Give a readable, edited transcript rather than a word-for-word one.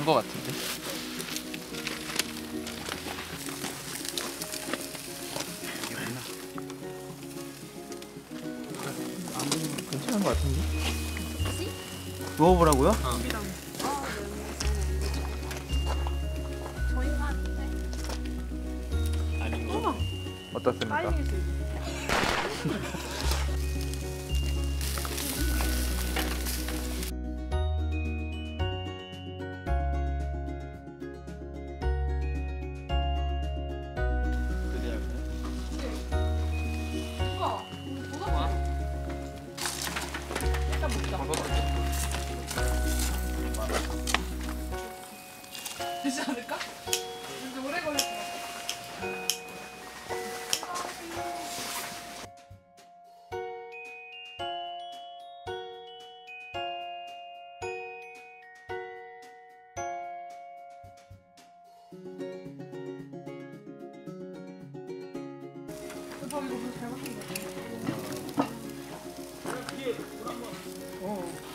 한 거 같은데. 괜찮은 거 같은데? 먹어보라고요? 어떻습니까? 되지 않을까? 근데 오래 걸릴 것 같아. 밥 이거 잘 먹힌 거 같아.